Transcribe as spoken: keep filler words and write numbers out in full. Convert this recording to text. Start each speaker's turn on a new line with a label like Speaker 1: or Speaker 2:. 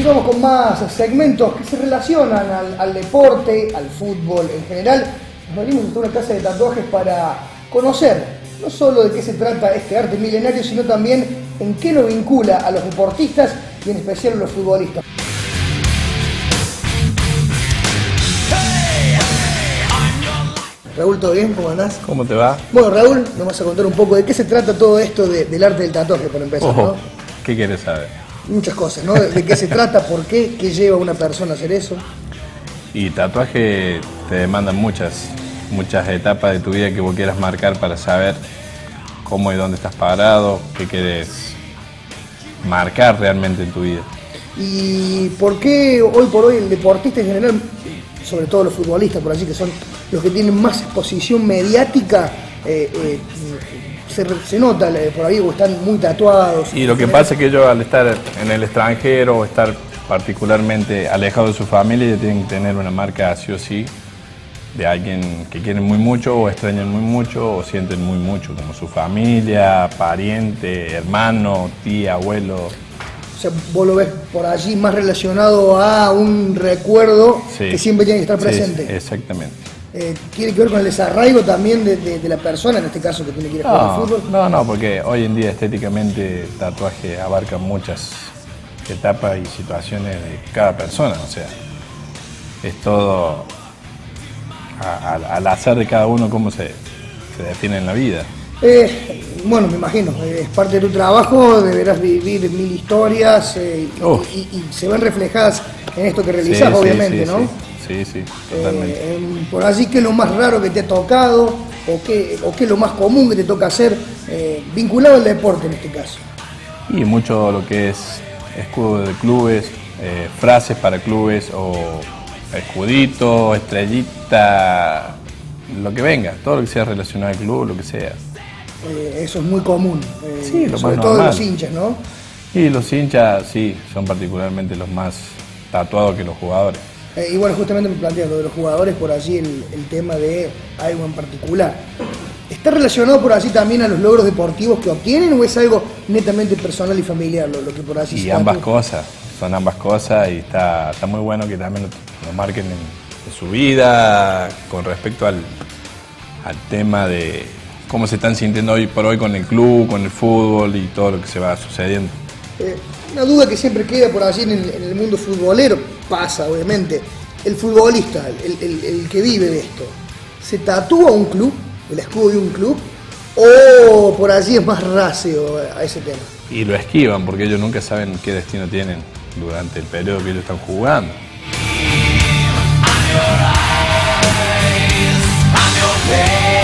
Speaker 1: continuamos con más segmentos que se relacionan al, al deporte, al fútbol en general. Nos venimos a hacer una clase de tatuajes para conocer no solo de qué se trata este arte milenario, sino también en qué lo vincula a los deportistas y en especial a los futbolistas. Raúl, ¿todo bien? ¿Cómo andás?
Speaker 2: ¿Cómo te va?
Speaker 1: Bueno, Raúl, nos vas a contar un poco de qué se trata todo esto de, del arte del tatuaje, por empezar,
Speaker 2: Ojo,
Speaker 1: ¿no?
Speaker 2: ¿qué quieres saber?
Speaker 1: Muchas cosas, ¿no? De, de qué se trata, por qué, qué lleva a una persona a hacer eso.
Speaker 2: Y tatuaje te demandan muchas, muchas etapas de tu vida que vos quieras marcar para saber cómo y dónde estás parado, qué quieres marcar realmente en tu vida.
Speaker 1: ¿Y por qué hoy por hoy el deportista en general, sobre todo los futbolistas por allí, que son los que tienen más exposición mediática, eh, eh, se, se nota por ahí o están muy tatuados?
Speaker 2: Y lo que pasa es que ellos al estar en el extranjero o estar particularmente alejados de su familia, ya tienen que tener una marca sí o sí de alguien que quieren muy mucho o extrañan muy mucho o sienten muy mucho, como su familia, pariente, hermano, tía, abuelo.
Speaker 1: O sea, vos lo ves por allí más relacionado a un recuerdo, sí, que siempre tiene que estar presente.
Speaker 2: Sí, exactamente.
Speaker 1: Eh, ¿Tiene que ver con el desarraigo también de, de, de la persona, en este caso que tiene que ir a jugar al fútbol?
Speaker 2: No, no, porque hoy en día estéticamente el tatuaje abarca muchas etapas y situaciones de cada persona, o sea, es todo a, a, al azar de cada uno cómo se, se define en la vida.
Speaker 1: Eh, bueno, me imagino, es parte de tu trabajo, deberás vivir mil historias eh,
Speaker 2: oh.
Speaker 1: y, y, y se ven reflejadas en esto que realizás, sí, obviamente,
Speaker 2: sí, sí,
Speaker 1: ¿no?
Speaker 2: Sí. Sí, sí, totalmente.
Speaker 1: Eh, por allí, ¿qué es lo más raro que te ha tocado o qué, o qué es lo más común que te toca hacer eh, vinculado al deporte en este caso?
Speaker 2: Y mucho lo que es escudo de clubes, eh, frases para clubes o escudito, estrellita, lo que venga, todo lo que sea relacionado al club, lo que sea.
Speaker 1: Eh, eso es muy común, eh,
Speaker 2: sí, lo
Speaker 1: sobre
Speaker 2: más
Speaker 1: todo de
Speaker 2: normal.
Speaker 1: los hinchas, ¿no?
Speaker 2: Y los hinchas, sí, son particularmente los más tatuados que los jugadores.
Speaker 1: Eh, y bueno, justamente me planteas lo de los jugadores, por allí el, el tema de algo en particular. ¿Está relacionado por allí también a los logros deportivos que obtienen o es algo netamente personal y familiar lo, lo que por allí
Speaker 2: y
Speaker 1: se
Speaker 2: Y ambas
Speaker 1: tatúa?
Speaker 2: cosas, son ambas cosas y está, está muy bueno que también lo, lo marquen en, en su vida con respecto al, al tema de cómo se están sintiendo hoy por hoy con el club, con el fútbol y todo lo que se va sucediendo.
Speaker 1: Eh, una duda que siempre queda por allí en el, en el mundo futbolero, pasa obviamente, el futbolista, el, el, el que vive de esto, ¿se tatúa un club, el escudo de un club, o por allí es más ráceo a ese tema?
Speaker 2: Y lo esquivan porque ellos nunca saben qué destino tienen durante el periodo que ellos están jugando.
Speaker 3: I'm your eyes, I'm your face.